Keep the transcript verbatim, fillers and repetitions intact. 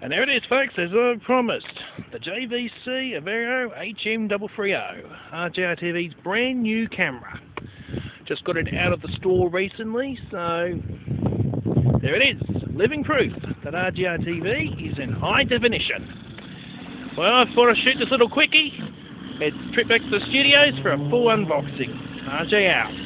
And there it is, folks, as I promised. The J V C Avero H M three thirty, R J R T V's brand new camera. Just got it out of the store recently, so there it is. Living proof that R J R T V is in high definition. Well, I thought I'd shoot this little quickie. It's trip back to the studios for a full unboxing. R J out.